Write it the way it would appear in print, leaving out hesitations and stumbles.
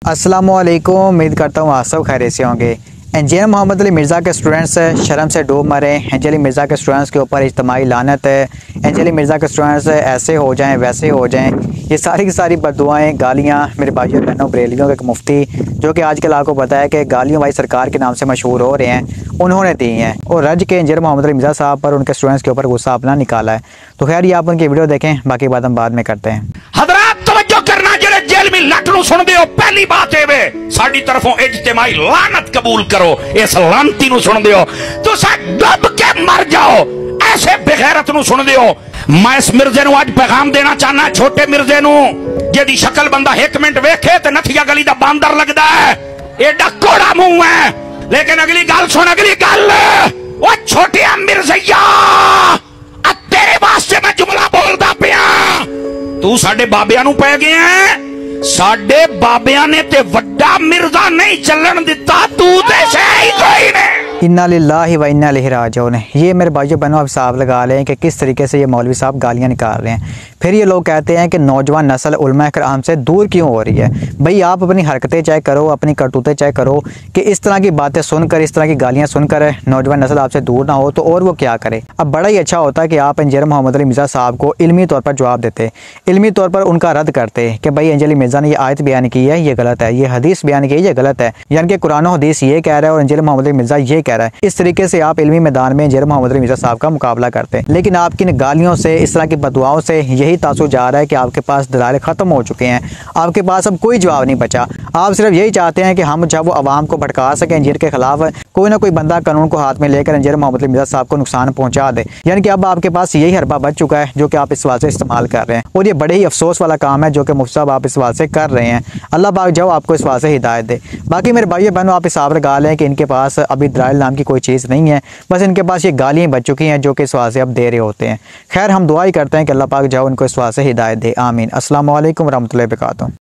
अस्सलामुअलैकुम। उम्मीद करता हूँ आप सब खैरियत से होंगे। इंजीनियर मोहम्मद अली मिर्ज़ा के स्टूडेंट्स शर्म से डूब मरे। इंजीनियर अली मिर्ज़ा के स्टूडेंट्स के ऊपर इज्तिमाई लानत है। इंजीनियर अली मिर्ज़ा के स्टूडेंट्स ऐसे हो जाएं वैसे हो जाएं, ये सारी की सारी बददुआएँ गालियाँ मेरे भाइयों बहनों बरेलियों के एक मुफ्ती जो कि आजकल आपको पता है कि गालियों वाली सरकार के नाम से मशहूर हो रहे हैं, उन्होंने दी हैं और रज के इंजीनियर मोहम्मद अली मिर्ज़ा साहब पर उनके स्टूडेंट्स के ऊपर गुस्सा अपना निकाला है। तो खैर ये आप उनकी वीडियो देखें, बाकी बात हम बाद में करते हैं। हज़रात तवज्जो करना, जेड़े जेल में लट नूं सुनदे हो, पहली बात है वे साडी तरफों इज्तिमाई लानत कबूल करो। इस लानती नूं सुनदे हो तुसा डुब के मर जाओ। ऐसे बेगैरत नूं सुनदे हो। मैं इस मिर्जे नूं आज पैगाम देना चाहना, छोटे मिर्जे नूं जेदी शक्ल बंदा 1 मिनट वेखे ते नथिया गली दा बांदर लगदा है, एडा कोड़ा मुंह है। लेकिन अगली गल सुन, अगली गल ओ छोटिया मिर्जैया, तेरे वास्ते मैं जुमला बोलदा पिया। तू साडे बाबियां नूं पै गया है। साडे बाबियां ने ते वड्डा मिर्जा नहीं चलन दिता, तू ते सही कोई नहीं। इन्ना लिल्लाहि व इन्ना इलैहि राजिऊन। ये मेरे भाइयों बहनों आप हिसाब लगा लें कि किस तरीके से ये मौलवी साहब गालियाँ निकाल रहे हैं। फिर ये लोग कहते हैं कि नौजवान नस्ल उलमा कराम से दूर क्यों हो रही है। भाई आप अपनी हरकतें चाहे करो, अपनी करतूतें चाहे करो कि इस तरह की बातें सुनकर, इस तरह की गालियाँ सुनकर नौजवान नस्ल आपसे दूर ना हो तो और वो क्या करे। अब बड़ा ही अच्छा होता है कि आप इंजीनियर मोहम्मद अली मिर्ज़ा साहब को इल्मी तौर पर जवाब देते, इल्मी तौर पर उनका रद्द करते कि भाई इंजीनियर अली मिर्ज़ा ने ये आयत बयान की है, ये गलत है, ये हदीस बयान की है, ये गलत है, यानी कि कुरान और हदीस ये कह रहा है और इंजीनियर मोहम्मद अली मिर्ज़ा ये कह रहा है। इस तरीके से आप इल्मी मैदान में इंजीनियर मोहम्मद अली मिर्ज़ा साहब का मुकाबला करते हैं। लेकिन आपकी इन गालियों से, इस तरह की बददुआओं से यही तासुर जा रहा है कि आपके पास दलाइल ख़त्म हो चुके हैं, आपके पास अब कोई जवाब नहीं बचा। आप सिर्फ यही चाहते हैं कि हम जब वो आवाम को भड़का सकें इंजीनियर के खिलाफ, कोई ना कोई बंदा कानून को हाथ में लेकर इंजीनियर मोहम्मद अली मिर्ज़ा साहब को नुकसान पहुंचा दे। यानी कि अब आपके पास यही हरबा बच चुका है जो कि आप इस सवाल से इस्तेमाल कर रहे हैं और ये बड़े ही अफसोस वाला काम है जो कि मुफ्ती साहब आप इस सवाल से कर रहे हैं। अल्लाह पाक जो आपको इस सवाल से हिदायत दे। बाकी मेरे भाइयों बहनों आप हिसाब लगा लें कि इनके पास अभी दलाइल नाम की कोई चीज़ नहीं है, बस इनके पास ये गालियाँ बच चुकी हैं जो कि इस सवाल से अब दे रहे होते हैं। खैर हम दुआ ही करते हैं कि अल्लाह पाक जो उनको इस सवाल से हिदायत दे। आमीन। अस्सलामु अलैकुम रहमतुल्लाहि व बरकातहू।